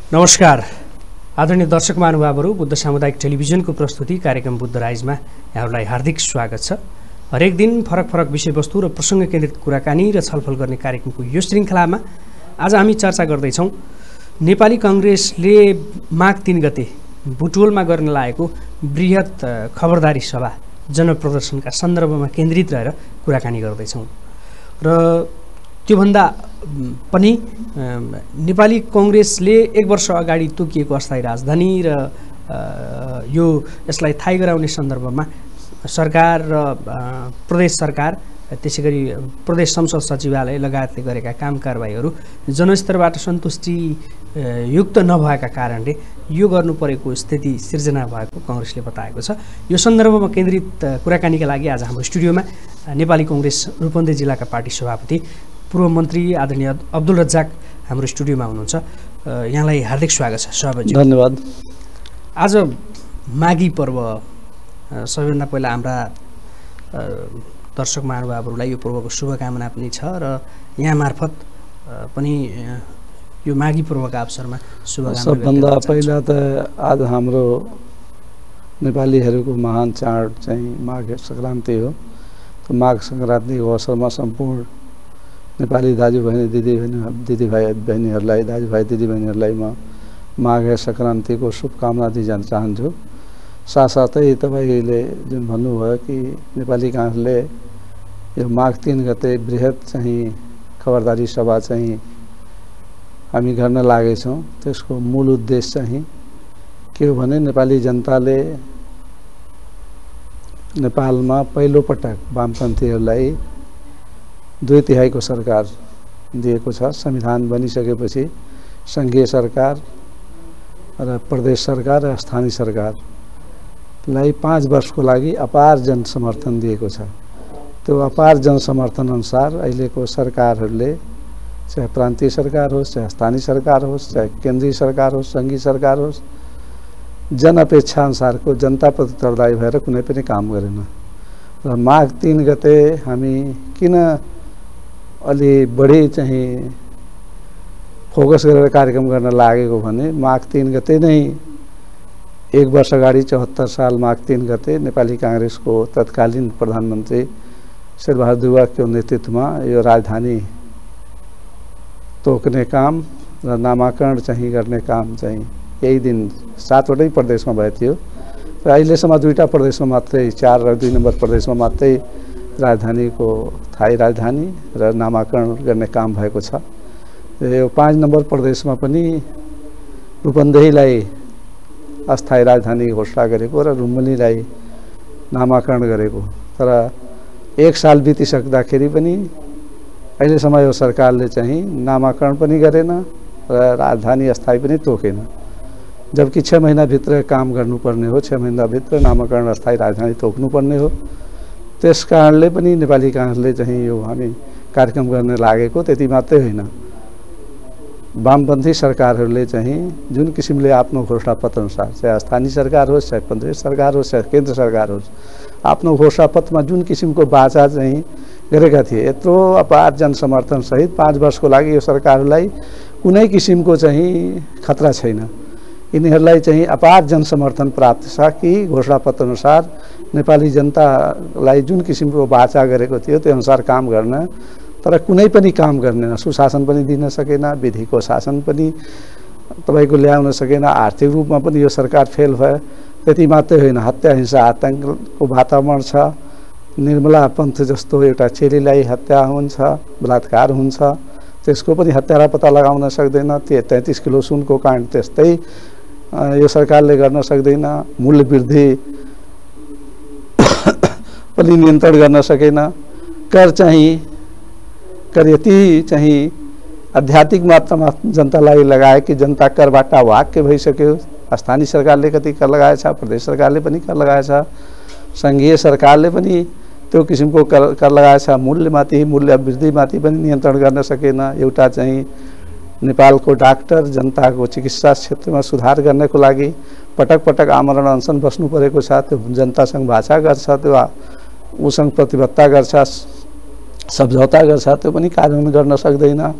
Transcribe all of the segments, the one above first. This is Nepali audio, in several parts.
नमस्कार आदरणीय दर्शक महानुभावहरू, बुद्ध सामुदायिक टेलिभिजनको प्रस्तुति कार्यक्रम बुद्ध राइजमा यहाँहरूलाई हार्दिक स्वागत छ। हरेक दिन फरक फरक विषयवस्तु र प्रसङ्ग केन्द्रित कुराकानी र छलफल गर्ने कार्यक्रमको यो श्रृङ्खलामा आज हामी चर्चा गर्दैछौँ नेपाली काङ्ग्रेसले माघ 3 गते बुटवलमा गर्न लागेको बृहत खबरदारी सभा जनप्रदर्शनका सन्दर्भमा केन्द्रित रहेर कुराकानी गर्दैछौँ र त्योभन्दा पनि नेपाली काङ्ग्रेसले 1 वर्ष अगाडि तोकिएको अस्थायी राजधानी र यसलाई थाहै गराउने सन्दर्भमा सरकार र प्रदेश सरकार त्यसैगरी प्रदेश संसद सचिवालय लगायतले गरेका काम कारबाहीहरू जनस्तरबाट सन्तुष्टि युक्त नभएका कारणले यो गर्नु परेको स्थिति सिर्जना भएको काङ्ग्रेसले बताएको छ। यो सन्दर्भमा केन्द्रित कुराकानीका लागि आज हाम्रो स्टुडियोमा नेपाली काङ्ग्रेस रूपन्देही जिल्लाका पार्टी सभापति पूर्व मन्त्री आदरणीय अब्दुल रजाक हाम्रो स्टुडियोमा हुनुहुन्छ। यहाँलाई हार्दिक स्वागत छ सभापति। धन्यवाद। आज माघी पर्व, सबैभन्दा पहिला हाम्रा दर्शक महानुभावहरूलाई यो पर्वको शुभकामना पनि छ र यहाँ मार्फत पनि यो माघी पर्वका अवसरमा शुभकामना। सबभन्दा पहिला त आज हाम्रो नेपालीहरूको महान चाड चाहिँ माघ सङ्क्रान्ति हो। माघ सङ्क्रान्तिको अवसरमा सम्पूर्ण नेपाली दाजुभाइ दिदीबहिनीहरूलाई दाजुभाइ दिदीबहिनीहरूलाई म माघ सङ्क्रान्तिको शुभकामना दिन चाहन्छु। साथसाथै तपाईँले जुन भन्नुभयो कि नेपाली काङ्ग्रेसले यो माघ 3 गते बृहत चाहिँ खबरदारी सभा चाहिँ हामी गर्न लागेछौँ। त्यसको मूल उद्देश्य चाहिँ के हो भने नेपाली जनताले नेपालमा पहिलोपटक वामपन्थीहरूलाई 2/3 सरकार दिएको छ। संविधान बनिसकेपछि सङ्घीय सरकार र प्रदेश सरकार र स्थानीय सरकारलाई 5 वर्षको लागि अपार जनसमर्थन दिएको छ। त्यो अपार जनसमर्थन अनुसार अहिलेको सरकारहरूले, चाहे प्रान्तीय सरकार होस्, चाहे स्थानीय सरकार होस्, चाहे केन्द्रीय सरकार होस्, सङ्घीय सरकार होस्, जनअपेक्षा अनुसारको जनताप्रति उत्तरदायी भएर कुनै पनि काम गरेन। र माघ 3 गते हामी किन अलि बढी चाहिँ फोकस गरेर कार्यक्रम गर्न लागेको भने माघ 3 गते नै 1 वर्ष अगाडि 74 साल माघ 3 गते नेपाली काङ्ग्रेसको तत्कालीन प्रधानमन्त्री शेरबहादुर देउवाको नेतृत्वमा यो राजधानी तोक्ने काम र नामाकरण चाहिँ गर्ने काम चाहिँ यही दिन 7वटै प्रदेशमा भएको थियो र अहिलेसम्म 2टा प्रदेशमा मात्रै, 4 र 2 नम्बर प्रदेशमा मात्रै राजधानीको थाई राजधानी र नामाकरण गर्ने काम भएको छ। यो 5 नम्बर प्रदेशमा पनि रूपन्देहीलाई अस्थायी राजधानी घोषणा गरेको र रुम्बनीलाई नामाकरण गरेको। तर 1 साल बितिसक्दाखेरि पनि अहिलेसम्म यो सरकारले चाहिँ नामाकरण पनि गरेन र राजधानी अस्थायी पनि तोकेन। जबकि 6 महिनाभित्र काम गर्नुपर्ने हो, 6 महिनाभित्र नामाकरण अस्थायी राजधानी तोक्नुपर्ने हो। त्यस कारणले पनि नेपाली काङ्ग्रेसले चाहिँ यो हामी कार्यक्रम गर्न लागेको। त्यति मात्रै होइन, वामपन्थी सरकारहरूले चाहिँ जुन किसिमले आफ्नो घोषणापत्र अनुसार, चाहे स्थानीय सरकार होस्, चाहे प्रदेश सरकार होस्, चाहे केन्द्र सरकार होस्, आफ्नो घोषणापत्रमा जुन किसिमको बाचा चाहिँ गरेका थिए, यत्रो अपार जनसमर्थन सहित 5 वर्षको लागि यो सरकारलाई कुनै किसिमको चाहिँ खतरा छैन। यिनीहरूलाई चाहिँ अपार जनसमर्थन प्राप्त छ कि घोषणापत्र अनुसार नेपाली जनतालाई जुन किसिमको बाचा गरेको थियो त्यो अनुसार काम गर्न, तर कुनै पनि काम गर्नेन। सुशासन पनि दिन सकेन, विधिको शासन पनि तपाईँको ल्याउन सकेन, आर्थिक रूपमा पनि यो सरकार फेल भयो। त्यति मात्रै होइन, हत्या हिंसा आतङ्कको वातावरण छ। निर्मला पन्थ जस्तो एउटा चेलीलाई हत्या हुन्छ, बलात्कार हुन्छ, त्यसको पनि हत्यारा पत्ता लगाउन सक्दैन। 33 किलो सुनको काण्ड त्यस्तै यो सरकारले गर्न सक्दैन। मूल्य वृद्धि पनि नियन्त्रण गर्न सकेन। कर यति चाहिँ आध्यात्मिक मात्रामा जनतालाई लगाए कि जनता करबाट वाक्य भइसक्यो। स्थानीय सरकारले कति कर लगाएछ, प्रदेश सरकारले पनि कर लगाएछ, सङ्घीय सरकारले पनि त्यो किसिमको कर लगाएछ। मूल्यमाथि, मूल्य वृद्धिमाथि पनि नियन्त्रण गर्न सकेन। एउटा चाहिँ नेपालको डाक्टर जनताको चिकित्सा क्षेत्रमा सुधार गर्नको लागि पटक पटक आमरण अनसन बस्नु परेको छ। त्यो जनतासँग भाषा गर्छ, त्यो उसँग प्रतिबद्धता गर्छ, सम्झौता गर्छ, त्यो पनि कार्यान्वयन गर्न सक्दैन।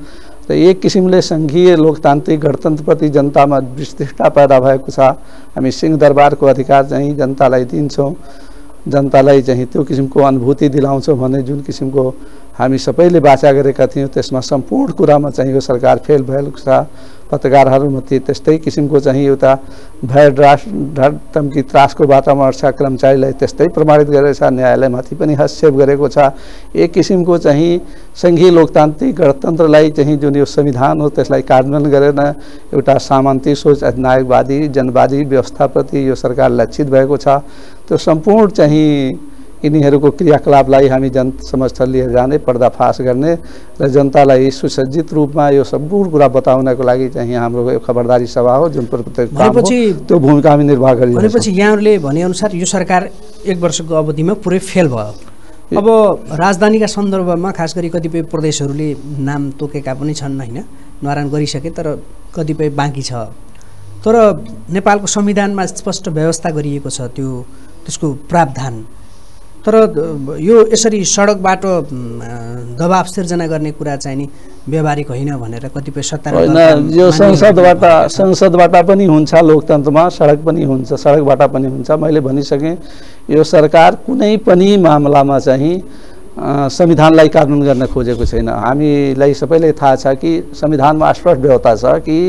र एक किसिमले सङ्घीय लोकतान्त्रिक गणतन्त्रप्रति जनतामा विशिष्टता पैदा भएको छ। हामी सिंहदरबारको अधिकार चाहिँ जनतालाई दिन्छौँ, जनतालाई चाहिँ त्यो किसिमको अनुभूति दिलाउँछौँ भने जुन किसिमको हामी सबैले बाचा गरेका थियौँ त्यसमा सम्पूर्ण कुरामा चाहिँ यो सरकार फेल भएको छ। पत्रकारहरूमध्ये त्यस्तै किसिमको चाहिँ एउटा भय धम्की त्रासको वातावरण छ, कर्मचारीलाई त्यस्तै प्रमाणित गरेको छ, न्यायालयमाथि पनि हस्तक्षेप गरेको छ। एक किसिमको चाहिँ सङ्घीय लोकतान्त्रिक गणतन्त्रलाई चाहिँ जुन यो संविधान हो त्यसलाई कार्यान्वयन गरेर एउटा सामन्ती सोच नायकवादी जनवादी व्यवस्थाप्रति यो सरकार लक्षित भएको छ। त्यो सम्पूर्ण चाहिँ यिनीहरूको क्रियाकलापलाई हामी जन समक्ष लिएर जाने, पर्दाफास गर्ने र जनतालाई सुसज्जित रूपमा यो सम्पूर्ण कुरा बताउनको लागि चाहिँ हाम्रो खबरदारी सभा हो जुन त्यो भूमिका हामी निर्वाह गरिरहेछौँ। भनेपछि यहाँहरूले भनेअनुसार यो सरकार 1 वर्षको अवधिमा पुरै फेल भयो। अब राजधानीका सन्दर्भमा खास गरी कतिपय प्रदेशहरूले नाम तोकेका पनि छन्, होइन, न्वारान गरिसके तर कतिपय बाँकी छ। तर नेपालको संविधानमा स्पष्ट व्यवस्था गरिएको छ त्यसको प्रावधान। तर यो यसरी सडक बाटो दबाव सिर्जना गर्ने कुरा चाहिँ नि व्यवहारिक होइन भनेर कतिपय सत्तारूढ यो संसदबाट पनि हुन्छ, लोकतन्त्रमा सडक पनि हुन्छ, सडकबाट पनि हुन्छ। मैले भनिसकेँ यो सरकार कुनै पनि मामलामा चाहिँ संविधानलाई कानुन गर्न खोजेको छैन। हामीलाई सबैलाई थाहा छ कि संविधानमा स्पष्ट व्यवस्था छ कि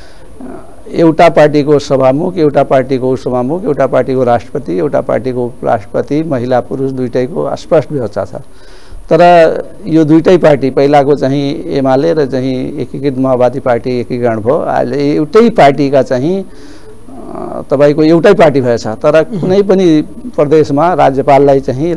एउटा पार्टीको सभामुख, एउटा पार्टीको उपसभामुख, एउटा पार्टीको राष्ट्रपति, एउटा पार्टीको उपराष्ट्रपति, महिला पुरुष दुईटैको स्पष्ट व्यवस्था छ। तर यो दुईटै पार्टी पहिलाको चाहिँ एमाले र चाहिँ एकीकृत माओवादी पार्टी एकीकरण भयो। अहिले एउटै पार्टीका चाहिँ तपाईको एउटै पार्टी भएछ। तर कुनै पनि प्रदेशमा राज्यपाललाई चाहिँ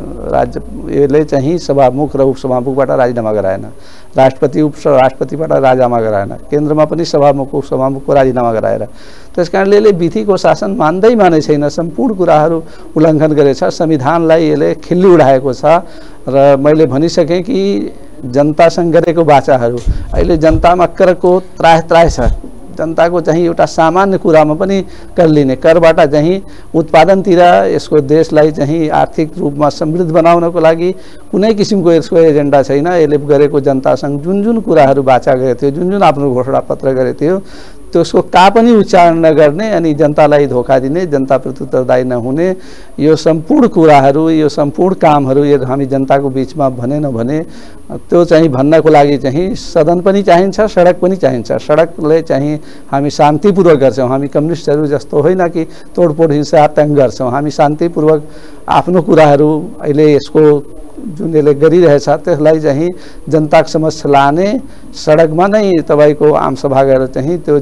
यसले चाहिँ सभामुख र उपसभामुखबाट राजीनामा गराएन, राष्ट्रपति उपराष्ट्रपतिबाट राजीनामा गराएन, केन्द्रमा पनि सभामुख उपसभामुखको राजीनामा गराएर। त्यसकारणले यसले विधिको शासन मान्दै छैन, सम्पूर्ण कुराहरू उल्लङ्घन गरेछ। संविधानलाई यसले खिल्ली उडाएको छ। र मैले भनिसकेँ कि जनतासँग गरेको वाचाहरू अहिले जनतामा करको त्रास छ। जनताको चाहिँ एउटा सामान्य कुरामा पनि कर लिने, करबाट चाहिँ उत्पादनतिर यसको देशलाई चाहिँ आर्थिक रूपमा समृद्ध बनाउनको लागि कुनै किसिमको यसको एजेन्डा छैन। यसले गरेको जनतासँग जुन कुराहरू वाचा गरेको थियो, जुन आफ्नो घोषणापत्र गरेको थियो त्यसको का पनि उच्चारण नगर्ने अनि जनतालाई धोका दिने, जनताप्रति उत्तरदायी नहुने, यो सम्पूर्ण कुराहरू, यो सम्पूर्ण कामहरू यो हामी जनताको बिचमा भने नभने त्यो चाहिँ भन्नको लागि चाहिँ सदन पनि चाहिन्छ, सडक पनि चाहिन्छ। सडकले चाहिँ हामी शान्तिपूर्वक गर्छौँ। हामी कम्युनिस्टहरू जस्तो होइन कि तोडफोड हिंसा आतङ्क गर्छौँ। हामी शान्तिपूर्वक आफ्नो कुराहरू अहिले यसको जुन यसले गरिरहेछ त्यसलाई चाहिँ जनताको समक्ष लाने, सडकमा नै तपाईँको आमसभा गरेर चाहिँ त्यो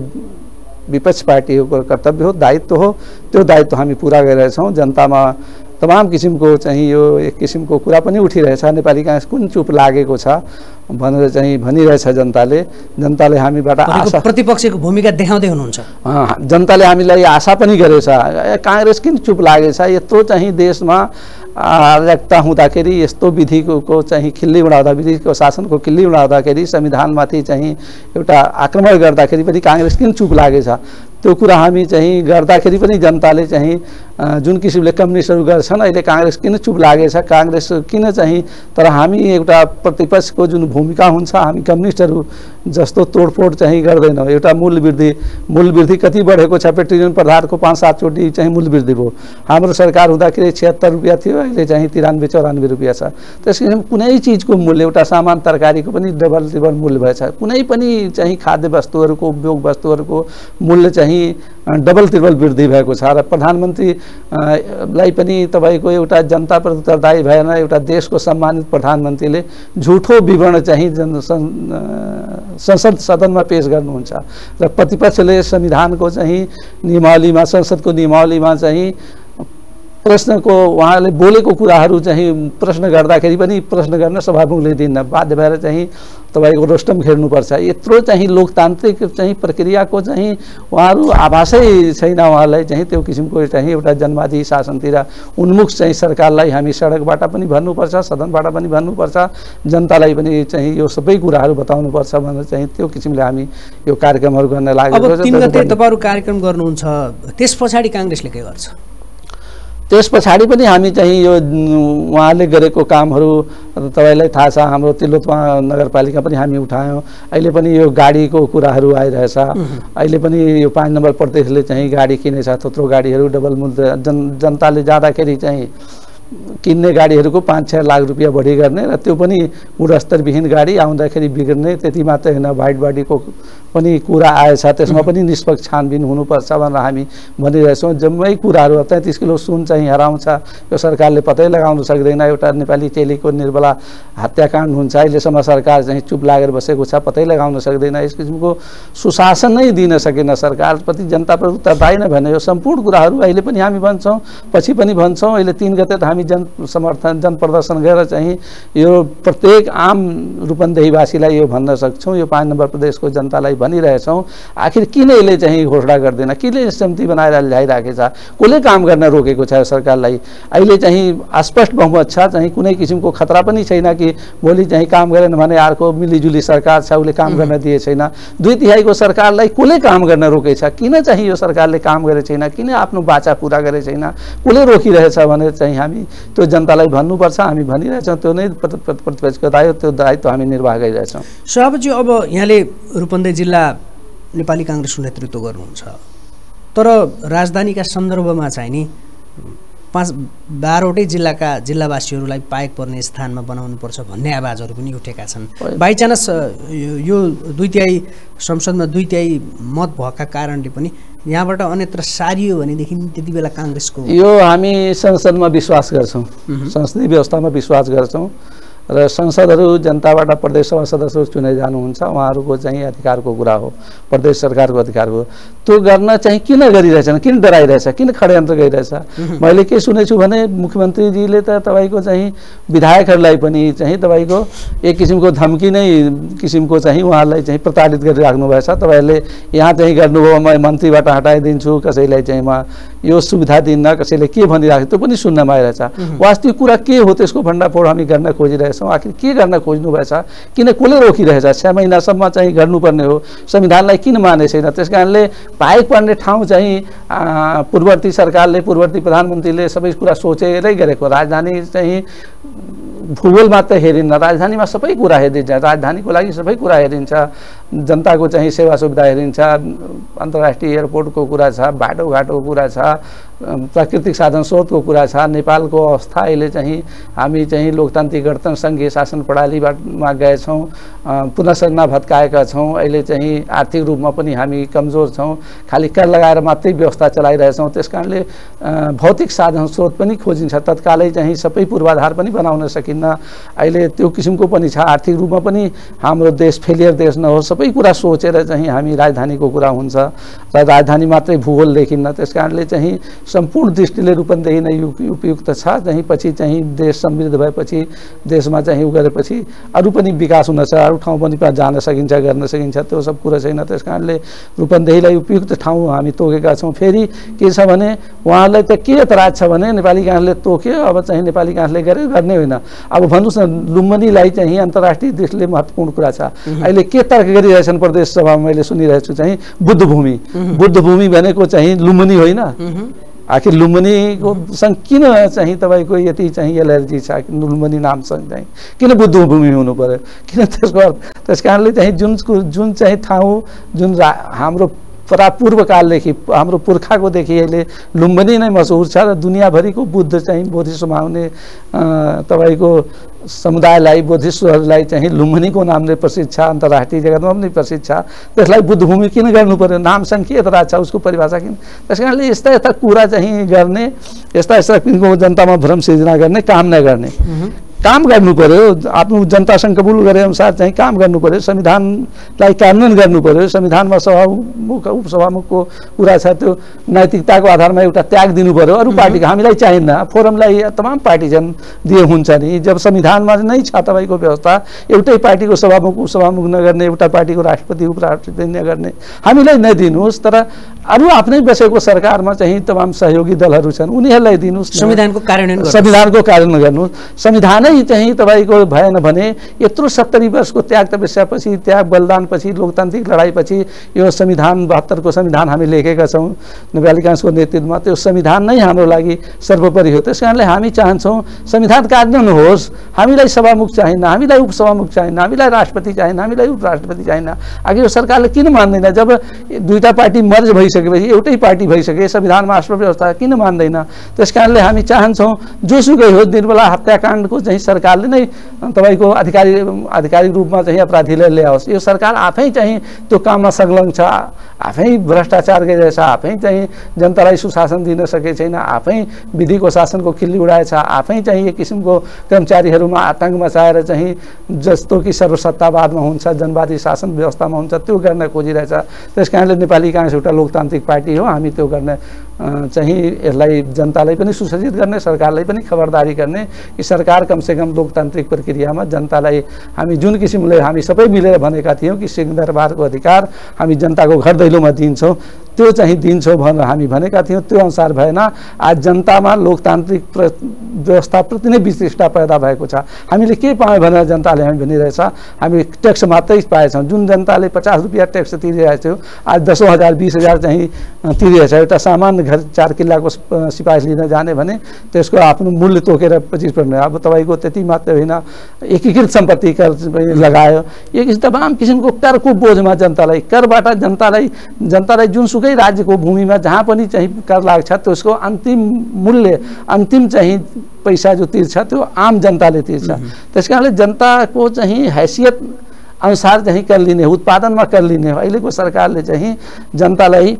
विपक्ष पार्टीहरूको कर्तव्य हो, दायित्व हो। त्यो दायित्व हामी पुरा गरिरहेछौँ। जनतामा तमाम किसिमको चाहिँ यो एक किसिमको कुरा पनि उठिरहेछ, नेपाली काङ्ग्रेस कुन चुप लागेको छ भनेर चाहिँ भनिरहेछ जनताले हामीबाट आशा, प्रतिपक्षको भूमिका देखाउँदै हुनुहुन्छ। जनताले हामीलाई आशा पनि गरेछ काङ्ग्रेस किन चुप लागेछ। यत्रो चाहिँ देशमा अराजकता हुँदाखेरि, यस्तो विधिको चाहिँ खिल्ली उडाउँदा, विधिको शासनको खिल्ली उडाउँदाखेरि, संविधानमाथि चाहिँ एउटा आक्रमण गर्दाखेरि पनि काङ्ग्रेस किन चुप लागेछ त्यो कुरा हामी चाहिँ गर्दाखेरि पनि जनताले चाहिँ जुन किसिमले कम्युनिस्टहरू गर्छन् अहिले काङ्ग्रेस किन चुप लागेछ, काङ्ग्रेस किन चाहिँ। तर हामी एउटा प्रतिपक्षको जुन भूमिका हुन्छ, हामी कम्युनिस्टहरू जस्तो तोडफोड चाहिँ गर्दैनौँ। एउटा मूल्यवृद्धि कति बढेको छ, पेट्रोलियम पदार्थको 5-7 चोटि चाहिँ मूल्यवृद्धि भयो। हाम्रो सरकार हुँदाखेरि 76 रुपियाँ थियो, अहिले चाहिँ 93-94 रुपियाँ छ। त्यसैले कुनै चिजको मूल्य, एउटा सामान तरकारीको पनि डबल ट्रिपल मूल्य भएछ। कुनै पनि चाहिँ खाद्य वस्तुहरूको, उपयोग वस्तुहरूको मूल्य चाहिँ डबल ट्रिपल वृद्धि भएको छ। र प्रधानमन्त्रीलाई पनि तपाईँको एउटा जनताप्रति उत्तरदायी भएन, एउटा देशको सम्मानित प्रधानमन्त्रीले झुठो विवरण चाहिँ संसद सदनमा पेश गर्नुहुन्छ र प्रतिपक्षले संविधानको चाहिँ नियमावलीमा, संसदको नियमावलीमा चाहिँ प्रश्नको उहाँले बोलेको कुराहरू चाहिँ प्रश्न गर्दाखेरि पनि प्रश्न गर्न सभामुखले दिन्न, बाध्य भएर चाहिँ तपाईँको रोस्टम खेर्नुपर्छ। यत्रो चाहिँ लोकतान्त्रिक चाहिँ प्रक्रियाको चाहिँ उहाँहरू आभासै छैन। उहाँलाई चाहिँ त्यो किसिमको चाहिँ एउटा जनवादी शासनतिर उन्मुख चाहिँ सरकारलाई हामी सडकबाट पनि भन्नुपर्छ, सदनबाट पनि भन्नुपर्छ, जनतालाई पनि चाहिँ यो सबै कुराहरू बताउनुपर्छ भनेर चाहिँ त्यो किसिमले हामी यो कार्यक्रमहरू गर्न लागेको छ। अब 3 गते तपाईँहरू कार्यक्रम गर्नुहुन्छ, त्यस पछाडि काङ्ग्रेसले के गर्छ? त्यस पछाडि पनि हामी चाहिँ यो उहाँले गरेको कामहरू तपाईलाई थाहा छ। हाम्रो तिलोत्तमा नगरपालिका पनि हामी उठायौँ। अहिले पनि यो गाडीको कुराहरू आइरहेछ। अहिले पनि यो 5 नम्बर प्रदेशले चाहिँ गाडी किनेछ, थोत्रो गाडीहरू डबल मूल्य जनताले जाँदाखेरि चाहिँ किन्ने गाडीहरूको 5-6 लाख रुपियाँ बढी गर्ने र त्यो पनि गुणस्तरविहीन गाडी आउँदाखेरि बिग्रने। त्यति मात्रै होइन, वाइड बडीको पनि कुरा आएछ। त्यसमा पनि निष्पक्ष छानबिन हुनुपर्छ भनेर हामी भनिरहेछौँ। जम्मै कुराहरू 33 किलो सुन चाहिँ हराउँछ, यो सरकारले पत्तै लगाउन सक्दैन। एउटा नेपाली चेलीको निर्बला हत्याकाण्ड हुन्छ, अहिलेसम्म सरकार चाहिँ चुप लागेर बसेको छ, पत्तै लगाउन सक्दैन। यस किसिमको सुशासन नै दिन सकेन सरकारप्रति, जनताप्रति उत्तरदायी नै भने यो सम्पूर्ण कुराहरू अहिले पनि हामी भन्छौँ, पछि पनि भन्छौँ। अहिले 3 गते त हामी जनप्रदर्शन गरेर चाहिँ यो प्रत्येक आम रूपन्देहीवासीलाई यो भन्न सक्छौँ, यो 5 नम्बर प्रदेशको जनतालाई भनिरहेछौँ, आखिर किन यसले चाहिँ घोषणा गर्दैन, किन समिति बनाएर ल्याइराखेको छ, कसले काम गर्न रोकेको छ सरकारलाई। अहिले चाहिँ स्पष्ट बहुमत छ, चाहिँ कुनै किसिमको खतरा पनि छैन कि भोलि चाहिँ काम गरेन भने अर्को मिलिजुली सरकार छ उसले काम गर्न दिए छैन। 2/3 सरकारलाई कसले काम गर्न रोकेछ, किन चाहिँ यो सरकारले काम गरेको छैन, किन आफ्नो बाचा पुरा गरेको छैन, कसले रोकिरहेछ भने चाहिँ हामी त्यो जनतालाई भन्नुपर्छ। हामी भनिरहेछौँ, त्यो नै प्रतिपक्षको दायित्व हामी निर्वाह गरिरहेछौँ। सभापति, अब यहाँले रूपन्देही जिल्ला नेपाली काङ्ग्रेसको नेतृत्व गर्नुहुन्छ, तर राजधानीका सन्दर्भमा चाहिँ नि 12वटै जिल्लाका जिल्लावासीहरूलाई पाएक पर्ने स्थानमा बनाउनुपर्छ भन्ने आवाजहरू पनि उठेका छन्। बाइचान्स यो 2/3 संसदमा 2/3 मत भएका कारणले पनि यहाँबाट अन्यत्र सारियो भनेदेखि त्यति बेला काङ्ग्रेसको यो हामी संसदमा विश्वास गर्छौँ, संसदीय व्यवस्थामा विश्वास गर्छौँ र संसदहरू जनताबाट प्रदेश सभा सदस्य चुने जानुहुन्छ, उहाँहरूको चाहिँ अधिकारको कुरा हो, प्रदेश सरकारको अधिकार हो। त्यो गर्न चाहिँ किन गरिरहेछन्, किन डराइरहेछ, किन षड्यन्त्र गरिरहेछ। मैले के सुनेछु भने मुख्यमन्त्रीजीले त तपाईँको चाहिँ विधायकहरूलाई पनि चाहिँ तपाईँको एक किसिमको धम्की नै किसिमको चाहिँ उहाँहरूलाई चाहिँ प्रताडित गरिराख्नु भएछ। तपाईँहरूले यहाँ चाहिँ गर्नुभयो, म मन्त्रीबाट हटाइदिन्छु, कसैलाई चाहिँ म यो सुविधा दिन्न, कसैले के भनिरहेको त्यो पनि सुन्नमा आइरहेछ। वास्तविक कुरा के हो त्यसको भण्डाफोड हामी गर्न खोजिरहेछौँ। आखिर के गर्न खोज्नु भएछ, किन कसले रोकिरहेछ, 6 महिनासम्म चाहिँ गर्नुपर्ने हो, संविधानलाई किन माने छैन। त्यस कारणले पाएक पर्ने ठाउँ चाहिँ पूर्ववर्ती सरकारले, पूर्ववर्ती प्रधानमन्त्रीले सबै कुरा सोचेरै गरेको। राजधानी चाहिँ भूगोल मात्र हेरिन्न, राजधानीमा सबै कुरा हेरिन्छ, राजधानीको लागि सबै कुरा हेरिन्छ, जनताको चाहिँ सेवा सुविधा हेरिन्छ, अन्तर्राष्ट्रिय एयरपोर्टको कुरा छ, बाटोघाटोको कुरा छ, प्राकृतिक साधन स्रोतको कुरा छ, नेपालको अवस्था अहिले चाहिँ हामी चाहिँ लोकतान्त्रिक गणतन्त्र सङ्घीय शासन प्रणालीमा गएछौँ, पुनः भत्काएका छौँ। अहिले चाहिँ आर्थिक रूपमा पनि हामी कमजोर छौँ, खालि कर लगाएर मात्रै व्यवस्था चलाइरहेछौँ। त्यस कारणले भौतिक साधन स्रोत पनि खोजिन्छ, तत्कालै चाहिँ सबै पूर्वाधार पनि बनाउन सकिन्न। अहिले त्यो किसिमको पनि छ, आर्थिक रूपमा पनि हाम्रो देश फेलियर देश नहोस्, सबै कुरा सोचेर चाहिँ हामी राजधानीको कुरा हुन्छ र राजधानी मात्रै भूगोल देखिन्न। त्यस कारणले चाहिँ सम्पूर्ण दृष्टिले रूपन्देही नै उपयुक्त छ। चाहिँ पछि चाहिँ देश समृद्ध भएपछि, देशमा चाहिँ उ गरेपछि अरू पनि विकास हुनेछ, अरू ठाउँ पनि जान सकिन्छ, गर्न सकिन्छ, त्यो सब कुरा छैन। त्यस कारणले रूपन्देहीलाई उपयुक्त ठाउँ हामी तोकेका छौँ। फेरि के छ भने उहाँहरूलाई त के एतराज छ भने नेपाली काङ्ग्रेसले तोक्यो, अब चाहिँ नेपाली काङ्ग्रेसले गर्ने होइन। अब भन्नुहोस् न, लुम्बिनीलाई चाहिँ अन्तर्राष्ट्रिय दृष्टिले महत्त्वपूर्ण कुरा छ। अहिले के तर्क गरिरहेछन् प्रदेश सभामा मैले सुनिरहेको छु, चाहिँ बुद्ध भूमि, बुद्ध भूमि भनेको चाहिँ लुम्बिनी होइन। आखिर लुम्बिनीको सँग किन चाहिँ तपाईँको यति चाहिँ एलर्जी छ, लुम्बिनी नामसँग चाहिँ किन बुद्ध भूमि हुनु पर्यो, किन त्यसको अर्थ। त्यस कारणले चाहिँ जुन चाहिँ ठाउँ जुन हाम्रो पूर्वकालदेखि हाम्रो पुर्खाकोदेखि अहिले लुम्बिनी नै मसहुर छ र दुनियाँभरिको बुद्ध चाहिँ बोधिसत्व आउने तपाईँको समुदायलाई, बोधिसत्वहरूलाई चाहिँ लुम्बिनीको नामले प्रसिद्ध छ, अन्तर्राष्ट्रिय जगतमा पनि प्रसिद्ध छ। त्यसलाई बुद्ध भूमि किन गर्नु पर्यो, नामसँग के एतराज छ, उसको परिभाषा किन। त्यस कारणले यस्ता कुरा चाहिँ गर्ने, यस्ता किसिमको जनतामा भ्रम सिर्जना गर्ने काम नगर्ने, काम गर्नु पर्यो। आफ्नो जनतासँग कबुल गरे अनुसार चाहिँ काम गर्नु पर्यो, संविधानलाई कार्यान्वयन गर्नु पर्यो। संविधानमा सभामुख उपसभामुखको कुरा छ, त्यो नैतिकताको आधारमा एउटा त्याग दिनु पर्यो। अरू पार्टीको हामीलाई चाहिन्न, फोरमलाई तमाम पार्टी छन्, दिए हुन्छ नि। जब संविधानमा नै छ तपाईँको व्यवस्था, एउटै पार्टीको सभामुख उपसभामुख नगर्ने, एउटा पार्टीको राष्ट्रपति उपराष्ट्रपति नगर्ने, हामीलाई नदिनुहोस्। तर अरू आफ्नै बसेको सरकारमा चाहिँ तमाम सहयोगी दलहरू छन्, उनीहरूलाई दिनुहोस्, संविधानको कार्यान्वयन गर्नुहोस्। संविधानै चाहिँ तपाईँको भएन भने यत्रो 70 वर्षको त्याग तपस्यापछि, त्याग बलिदानपछि, लोकतान्त्रिक लडाइँपछि यो संविधान 72 को संविधान हामी लेखेका छौँ नेपाली काङ्ग्रेसको नेतृत्वमा, त्यो संविधान नै हाम्रो लागि सर्वोपरि हो। त्यस कारणले हामी चाहन्छौँ संविधान कार्यान्वयन होस्। हामीलाई सभामुख चाहिन्न, हामीलाई उपसभामुख चाहिन्न, हामीलाई राष्ट्रपति चाहिन्न, हामीलाई उपराष्ट्रपति चाहिन्न। आखिर यो सरकारले किन मान्दैन? जब दुईटा पार्टी मर्ज भइसकेपछि एउटै पार्टी भइसके संविधानमा राष्ट्र व्यवस्था किन मान्दैन? त्यस कारणले हामी चाहन्छौँ जोसुकै हो निर्मला हत्याकाण्डको चाहिँ सरकारले नै तपाईँको आधिकारिक रूपमा चाहिँ अपराधीलाई ल्याओस्। यो सरकार आफै चाहिँ त्यो काममा संलग्न छ, आफै भ्रष्टाचार गरिरहेछ, आफै चाहिँ जनतालाई सुशासन दिन सकेको छैन, आफै विधिको शासनको खिल्ली उडाएछ, आफै चाहिँ एक किसिमको कर्मचारीहरूमा आतंक मचाएर चाहिँ जस्तो कि सर्वसत्तावादमा हुन्छ, जनवादी शासन व्यवस्थामा हुन्छ त्यो गर्न खोजिरहेछ। त्यस कारणले नेपाली काङ्ग्रेस एउटा लोकतान्त्रिक पार्टी हो। हामी त्यो गर्न चाहिँ यसलाई जनतालाई पनि सुसज्जित गर्ने, सरकारलाई पनि खबरदारी गर्ने कि सरकार कमसेकम लोकतान्त्रिक प्रक्रियामा जनतालाई हामी जुन किसिमले हामी सबै मिलेर भनेका थियौँ कि सिंहदरबारको अधिकार हामी जनताको घर दैलोमा दिन्छौँ, त्यो चाहिँ दिन्छौँ भनेर हामी भनेका थियौँ। त्यो अनुसार भएन। आज जनतामा लोकतान्त्रिक व्यवस्थाप्रति नै विशिष्टता पैदा भएको छ। हामीले के पायौँ भनेर जनताले हामी भनिरहेछ, हामी ट्याक्स मात्रै पाएछौँ। जुन जनताले 50 रुपियाँ ट्याक्स तिरिरहेको थियो आज 10,000 20,000 चाहिँ तिरिरहेछ। एउटा सामान्य घर 4 किल्लाको सिपाही लिन जाने भने त्यसको आफ्नो मूल्य तोकेर 25%। अब तपाईँको त्यति मात्रै होइन, एकीकृत सम्पत्ति कर लगायो। यो तमाम किसिमको करको बोझमा जनतालाई, करबाट जनतालाई जुनसुकै राज्यको भूमिमा जहाँ पनि चाहिँ कर लाग्छ त्यसको अन्तिम मूल्य, अन्तिम चाहिँ पैसा जो तिर्छ त्यो आम जनताले तिर्छ। त्यस कारणले जनताको चाहिँ हैसियत अनुसार चाहिँ कर लिने, उत्पादनमा कर लिने। अहिलेको सरकारले चाहिँ जनतालाई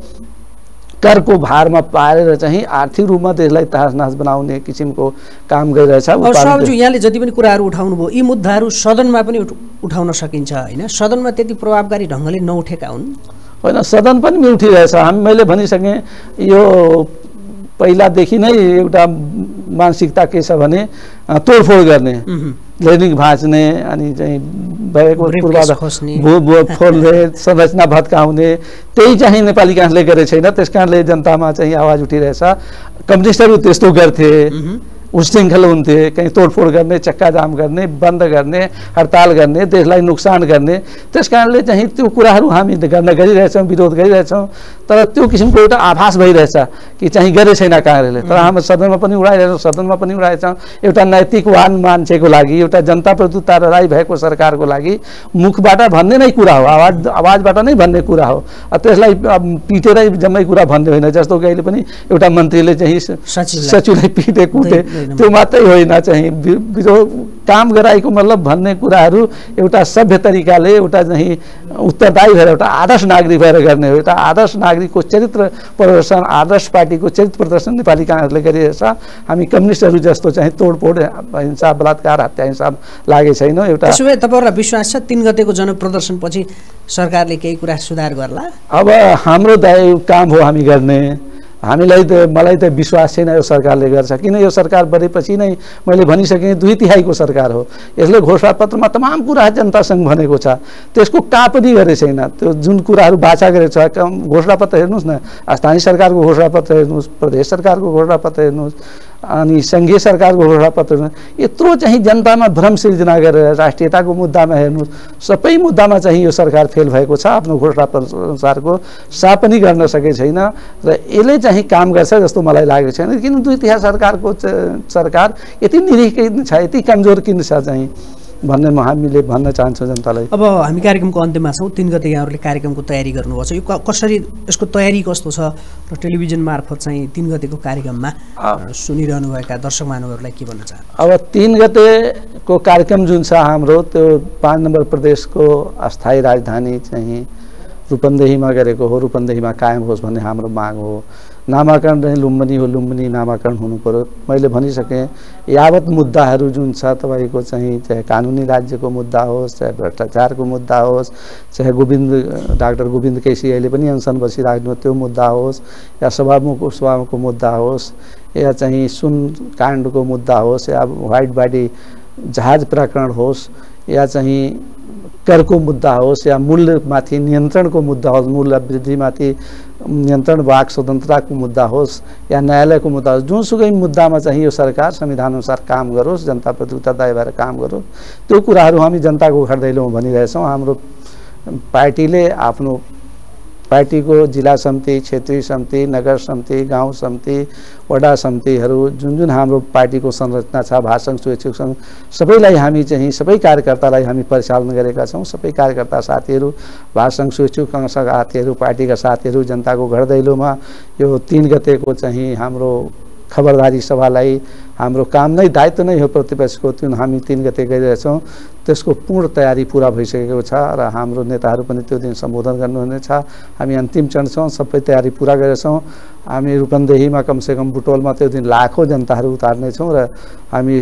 करको भारमा पारेर चाहिँ आर्थिक रूपमा देशलाई तहसनहस बनाउने किसिमको काम गरिरहेछ। साहबज्यू, यहाँले जति पनि कुराहरू उठाउनु भयो यी मुद्दाहरू सदनमा पनि उठाउन सकिन्छ होइन? सदनमा त्यति प्रभावकारी ढङ्गले नउठेका हुन् होइन, सदन पनि उठिरहेछ। मैले भनिसकेँ यो पहिलादेखि नै एउटा मानसिकता के छ भने तोडफोड गर्ने, दैनिक भाँच्ने अनि चाहिँ भएको पूर्वाधार फोड्ने, संरचना भत्काउने, त्यही चाहिँ नेपाली काङ्ग्रेसले गरेको छैन। त्यस कारणले जनतामा चाहिँ आवाज उठिरहेछ। कम्युनिस्टहरू त्यस्तो गर्थे, उच्छृङ्खल हुन्थे, कहीँ तोडफोड गर्ने, चक्का जाम गर्ने, बन्द गर्ने, हडताल गर्ने, देशलाई नोक्सान गर्ने। त्यस कारणले चाहिँ त्यो कुराहरू हामी गर्न गइरहेछौँ, विरोध गरिरहेछौँ। तर त्यो किसिमको एउटा आभास भइरहेछ कि चाहिँ गरे छैन काङ्ग्रेसले। तर हाम्रो सदनमा पनि उडाइरहेछौँ, सदनमा पनि उडाइरहेछौँ। एउटा नैतिकवान मान्छेको लागि, एउटा जनताप्रति उत्तरदायी भएको सरकारको लागि मुखबाट भन्ने नै कुरा हो, आवाजबाट नै भन्ने कुरा हो। त्यसलाई पिटेरै जम्मै कुरा भन्ने होइन। जस्तो कि अहिले पनि एउटा मन्त्रीले चाहिँ सचिवलाई पिटे कुटे, त्यो मात्रै होइन, चाहिँ काम गराएको मतलब भन्ने कुराहरू एउटा सभ्य तरिकाले, एउटा चाहिँ उत्तरदायी भएर, एउटा आदर्श नागरिक भएर गर्ने हो। एउटा आदर्श नागरिकको चरित्र प्रदर्शन, आदर्श पार्टीको चरित्र प्रदर्शन नेपाली काङ्ग्रेसले गरिरहेछ। हामी कम्युनिस्टहरू जस्तो चाहिँ तोडफोड, हिंसा, बलात्कार, हत्या, हिंसा लागेको छैन। एउटा त्यसो भए तपाईँहरूलाई विश्वास छ 3 गतेको जनप्रदर्शनपछि सरकारले केही कुरा सुधार गर्ला? अब हाम्रो काम हो हामी गर्ने। हामीलाई त मलाई त विश्वास छैन यो सरकारले गर्छ। किन? यो सरकार बढेपछि नै मैले भनिसकेँ 2/3 सरकार हो। यसले घोषणापत्रमा तमाम कुरा जनतासँग भनेको छ, त्यसको का पनि गरेको छैन। त्यो जुन कुराहरू बाचा गरेको छ, घोषणापत्र हेर्नुहोस् न, स्थानीय सरकारको घोषणापत्र हेर्नुहोस्, प्रदेश सरकारको घोषणापत्र हेर्नुहोस्, अनि सङ्घीय सरकारको घोषणापत्र हेर्नुहोस्। यत्रो चाहिँ जनतामा भ्रम सिर्जना गरेर राष्ट्रियताको मुद्दामा हेर्नुहोस्, सबै मुद्दामा चाहिँ यो सरकार फेल भएको छ। आफ्नो घोषणापत्र अनुसारको सा पनि गर्न सकेको छैन र यसले चाहिँ काम गर्छ जस्तो मलाई लागेको छैन। किन 2/3 सरकारको सरकार यति निरीह किन छ, यति कमजोर किन छ चाहिँ भन्ने हामीले भन्न चाहन्छौँ जनतालाई। अब हामी कार्यक्रमको अन्त्यमा छौँ। 3 गते यहाँहरूले कार्यक्रमको तयारी गर्नुभएको छ, यो कसरी, यसको तयारी कस्तो छ र टेलिभिजन मार्फत चाहिँ 3 गतेको कार्यक्रममा सुनिरहनुभएका दर्शक महानुभावहरूलाई के भन्न चाहनुहुन्छ? अब 3 गतेको कार्यक्रम जुन छ हाम्रो, त्यो 5 नम्बर प्रदेशको अस्थायी राजधानी चाहिँ रूपन्देहीमा गरेको हो। रूपन्देहीमा कायम होस् भन्ने हाम्रो माग हो। नामाकरण चाहिँ लुम्बिनी हो, लुम्बिनी नामाकरण हुनु पर्यो। मैले भनिसकेँ यावत मुद्दाहरू जुन छ तपाईँको चाहिँ, चाहे कानुनी राज्यको मुद्दा होस्, चाहे भ्रष्टाचारको मुद्दा होस्, चाहे डाक्टर गोविन्द केसी अहिले पनि अनसन बसिराख्नु त्यो मुद्दा होस्, या सभामुखको मुद्दा होस्, या चाहिँ सुन काण्डको मुद्दा होस्, या व्हाइट बॉडी जहाज प्रकरण होस्, या चाहिँ करको मुद्दा होस्, या मूल्यमाथि नियन्त्रणको मुद्दा होस्, मूल्य वृद्धिमाथि नियन्त्रण वाक स्वतन्त्रताको मुद्दा होस् या न्यायालयको मुद्दा होस्, जुनसुकै मुद्दामा चाहिँ यो सरकार संविधानअनुसार काम गरोस्, जनताप्रति उत्तरदायी भएर काम गरोस्, त्यो कुराहरू हामी जनताको घर दैलोमा भनिरहेछौँ। हाम्रो पार्टीले आफ्नो पार्टीको जिल्ला समिति, क्षेत्रीय समिति, नगर समिति, गाउँ समिति, वडा समितिहरू जुन जुन हाम्रो पार्टीको संरचना छ, भाषण स्वैच्छिक सङ्घ, सबैलाई हामी चाहिँ सबै कार्यकर्तालाई हामी परिचालन गरेका छौँ। सबै कार्यकर्ता साथीहरू, भाषण स्वैच्छिक सङ्घका साथीहरू, पार्टीका साथीहरू जनताको घर दैलोमा यो 3 गतेको चाहिँ हाम्रो खबरदारी सभालाई हाम्रो काम नै दायित्व नै हो प्रतिपक्षको, त्यो हामी 3 गते गरिरहेछौँ। त्यसको पूर्ण तयारी पुरा भइसकेको छ र हाम्रो नेताहरू पनि त्यो दिन सम्बोधन गर्नुहुनेछ। हामी अन्तिम चरण छौँ, सबै तयारी पुरा गरेछौँ। हामी रूपन्देहीमा कमसेकम बुटवलमा त्यो दिन लाखौँ जनताहरू उतार्नेछौँ र हामी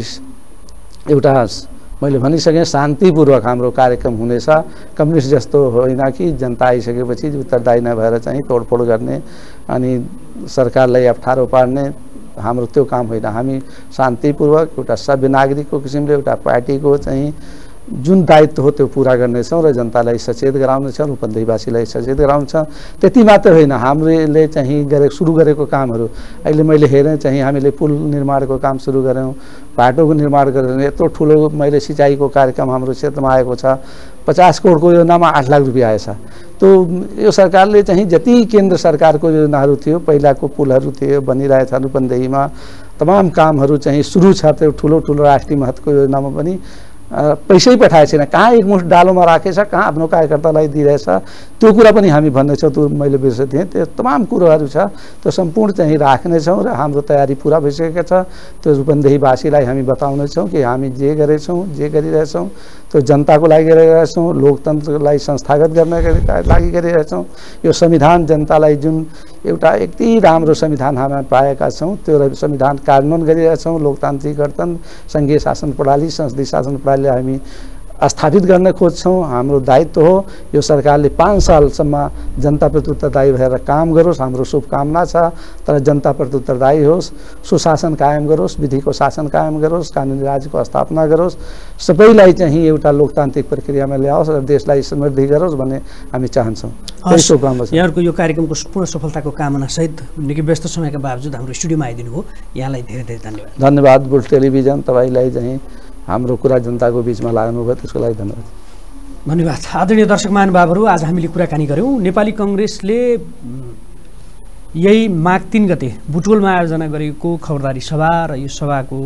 एउटा मैले भनिसकेँ शान्तिपूर्वक हाम्रो कार्यक्रम हुनेछ। कम्युनिस्ट जस्तो होइन कि जनता आइसकेपछि उत्तरदायी नभएर चाहिँ तोडफोड गर्ने अनि सरकारलाई अप्ठ्यारो पार्ने, हाम्रो त्यो काम होइन। हामी शान्तिपूर्वक एउटा सभ्य नागरिकको किसिमले एउटा पार्टीको चाहिँ जुन दायित्व हो त्यो पुरा गर्नेछौँ र जनतालाई सचेत गराउनेछौँ, रूपन्देहीवासीलाई सचेत गराउँछौँ। त्यति मात्र होइन, हामीले चाहिँ सुरु गरेको कामहरू अहिले मैले हेरेँ चाहिँ हामीले पुल निर्माणको काम सुरु गऱ्यौँ, बाटोको निर्माण गरेर यत्रो ठुलो मैले सिँचाइको कार्यक्रम हाम्रो क्षेत्रमा आएको छ। 50 करोडको योजनामा 8 लाख रुपियाँ आएछ। त्यो यो सरकारले चाहिँ जति केन्द्र सरकारको योजनाहरू थियो, पहिलाको पुलहरू थियो बनिरहेछ रूपन्देहीमा, तमाम कामहरू चाहिँ सुरु छ। त्यो ठुलो ठुलो राष्ट्रिय महत्त्वको योजनामा पनि पैसै पठाएको छैन, कहाँ एकमुष्ट डालोमा राखेछ, कहाँ आफ्नो कार्यकर्तालाई दिइरहेछ, त्यो कुरा पनि हामी भन्नेछौँ। त्यो मैले बिर्सेँ, त्यो तमाम कुरोहरू छ, त्यो सम्पूर्ण चाहिँ राख्नेछौँ र हाम्रो तयारी पुरा भइसकेको छ। त्यो रूपन्देहीवासीलाई हामी बताउनेछौँ कि हामी जे गरेछौँ, जे गरिरहेछौँ त्यो जनताको लागि गरिरहेछौँ, लोकतन्त्रलाई संस्थागत गर्नका लागि गरिरहेछौँ। यो संविधान जनतालाई जुन एउटा यति राम्रो संविधान हामी पाएका छौँ, त्यो संविधान कार्यान्वयन गरिरहेछौँ। लोकतान्त्रिक गणतन्त्र, सङ्घीय शासन प्रणाली, संसदीय शासन प्रणालीलाई हामी स्थापित गर्न खोज्छौँ। हाम्रो दायित्व हो यो सरकारले 5 सालसम्म जनताप्रति उत्तरदायी भएर काम गरोस्, हाम्रो शुभकामना छ। तर जनताप्रति उत्तरदायी होस्, सुशासन कायम गरोस्, विधिको शासन कायम गरोस्, कानुनी राज्यको स्थापना गरोस्, सबैलाई चाहिँ एउटा लोकतान्त्रिक प्रक्रियामा ल्याओस् र देशलाई समृद्धि गरोस् भन्ने हामी चाहन्छौँ। यहाँहरूको यो कार्यक्रमको पूर्ण सफलताको कामनासहित निकै व्यस्त समयका बावजुद हाम्रो स्टुडियोमा आइदिनु भयो, यहाँलाई धेरै धेरै धन्यवाद। धन्यवाद बुल टेलिभिजन, तपाईँलाई चाहिँ हाम्रो कुरा जनताको बिचमा लाग्नुभयो, त्यसको लागि धन्यवाद। धन्यवाद। आदरणीय दर्शक महानुभावहरू, आज हामीले कुराकानी गऱ्यौँ नेपाली कङ्ग्रेसले यही माघ 3 गते बुटवलमा आयोजना गरेको खबरदारी सभा र यो सभाको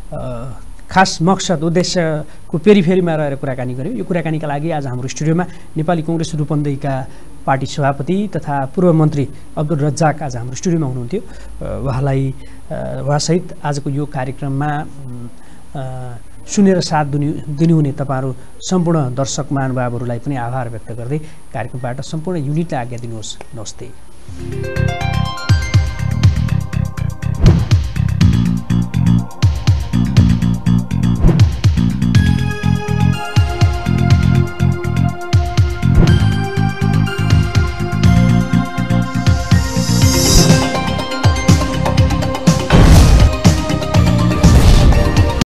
खास मकसद उद्देश्यको पेरिफेरीमा रहेर कुराकानी गऱ्यौँ। यो कुराकानीका लागि आज हाम्रो स्टुडियोमा नेपाली कङ्ग्रेस रूपन्देहीका पार्टी सभापति तथा पूर्व मन्त्री अब्दुल रज्जाक आज हाम्रो स्टुडियोमा हुनुहुन्थ्यो। उहाँसहित आजको यो कार्यक्रममा सुनेर साथ दिनुहुने तपाईँहरू सम्पूर्ण दर्शक महानुभावहरूलाई पनि आभार व्यक्त गर्दै कार्यक्रमबाट सम्पूर्ण युनिटलाई आज्ञा दिनुहोस्। नमस्ते।